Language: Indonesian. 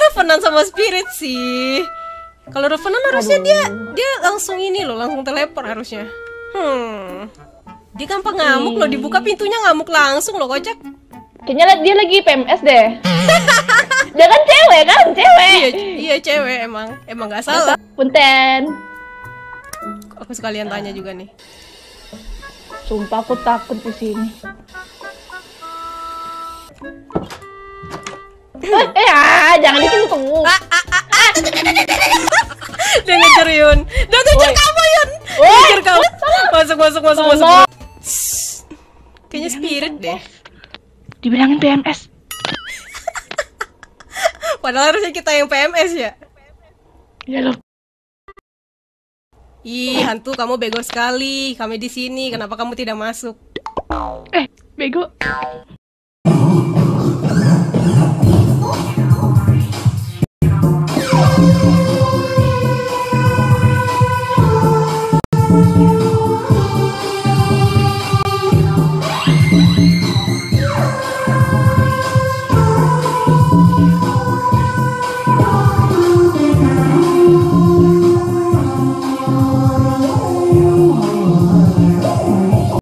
Revenant sama Spirit sih. Kalau Revenant harusnya dia langsung ini loh, langsung teleport harusnya. Dia gampang ngamuk loh, dibuka pintunya ngamuk langsung loh, kocak. Kayaknya dia lagi PMS deh. Dia kan cewek kan, cewek. Iya cewek emang nggak salah. Punten. Aku sekalian tanya juga nih. Sumpah aku takut di sini. Jangan ditunggu. Dia ngejar Yun. Dia ngejar kamu Yun. Dia ngejar kamu. Masuk. Kayaknya Spirit deh. Dibilangin PMS. Padahal harusnya kita yang PMS ya. Ya loh. Ih, hantu kamu bego sekali. Kami di sini. Kenapa kamu tidak masuk? Bego.